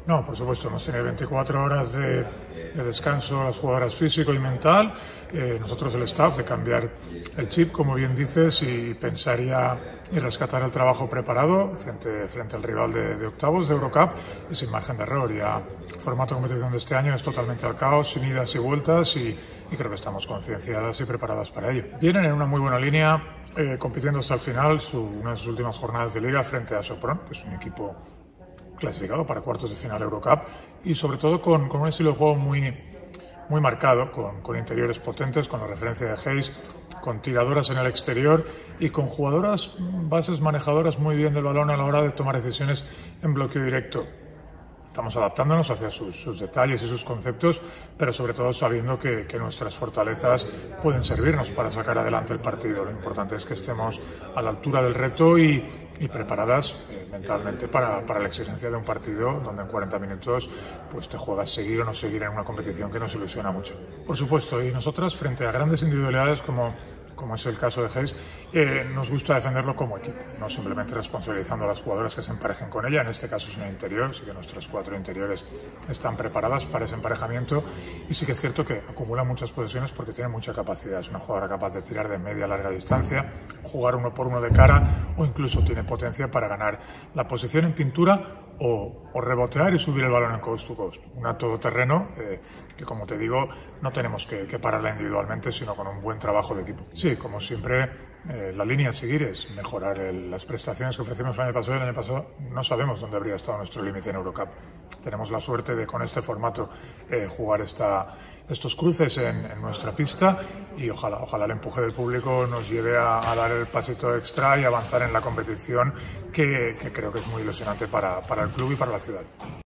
No, por supuesto, hemos tenido 24 horas de descanso, las jugadoras físico y mental, nosotros el staff, de cambiar el chip, como bien dices, y pensar y rescatar el trabajo preparado frente al rival de octavos de Eurocup y sin margen de error. Ya el formato de competición de este año es totalmente al caos, sin idas y vueltas y creo que estamos concienciadas y preparadas para ello. Vienen en una muy buena línea, compitiendo hasta el final, una de sus últimas jornadas de liga frente a Sopron, que es un equipo clasificado para cuartos de final Eurocup y sobre todo con un estilo de juego muy marcado, con interiores potentes, con la referencia de Hayes, con tiradoras en el exterior y con jugadoras bases manejadoras muy bien del balón a la hora de tomar decisiones en bloqueo directo. Estamos adaptándonos hacia sus detalles y sus conceptos, pero sobre todo sabiendo que nuestras fortalezas pueden servirnos para sacar adelante el partido. Lo importante es que estemos a la altura del reto y preparadas mentalmente para la exigencia de un partido donde en 40 minutos pues te juegas seguir o no seguir en una competición que nos ilusiona mucho. Por supuesto, y nosotras frente a grandes individualidades como es el caso de Hayes, nos gusta defenderlo como equipo, no simplemente responsabilizando a las jugadoras que se emparejen con ella. En este caso es una interior, así que nuestras 4 interiores están preparadas para ese emparejamiento y sí que es cierto que acumula muchas posesiones porque tiene mucha capacidad. Es una jugadora capaz de tirar de media a larga distancia, jugar 1 por 1 de cara o incluso tiene potencia para ganar la posición en pintura o rebotear y subir el balón en coast to coast. Una todoterreno que, como te digo, no tenemos que pararla individualmente, sino con un buen trabajo de equipo. Sí, como siempre, la línea a seguir es mejorar las prestaciones que ofrecimos el año pasado. El año pasado no sabemos dónde habría estado nuestro límite en Eurocup. Tenemos la suerte de, con este formato, jugar estos cruces en nuestra pista y ojalá el empuje del público nos lleve a dar el pasito extra y avanzar en la competición que creo que es muy ilusionante para el club y para la ciudad.